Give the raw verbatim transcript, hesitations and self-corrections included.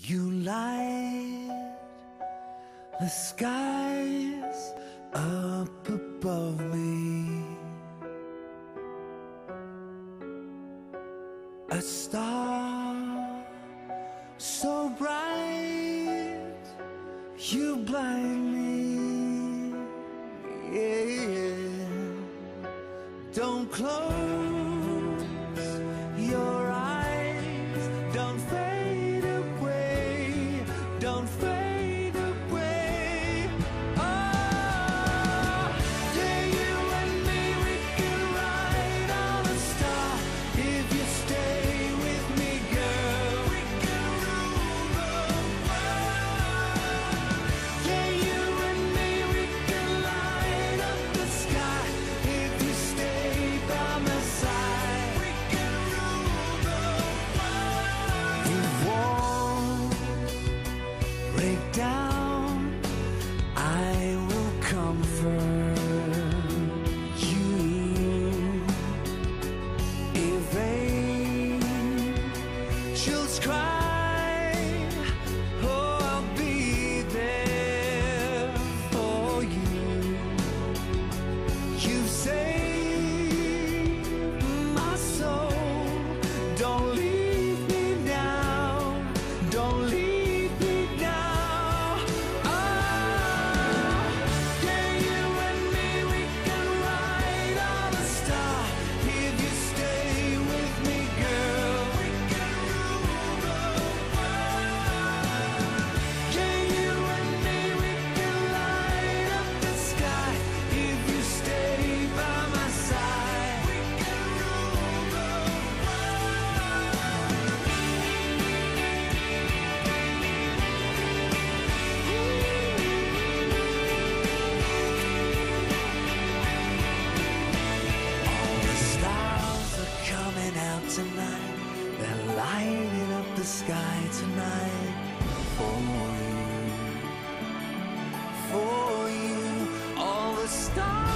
You light the skies up above me, a star so bright you blind me, yeah. Don't close your eyes, don't fade away, don't fade away. Oh, yeah, you and me, we can ride on a star. If you stay with me, girl, we can rule the world. Yeah, you and me, we can light up the sky. If you stay by my side, we can rule the world. If walls break down, I will comfort you. If angels cry, oh, I'll be there for you. You've saved my soul. Don't leave me now. Don't leave me now. Oh, yeah, you and me, we can ride on a star. If you stay with me, girl, we can rule the world. Yeah, you and me, we can light up the sky. If you stay by my side, we can rule the All the stars are coming out tonight. They're lighting up the sky tonight for you, for you. All the stars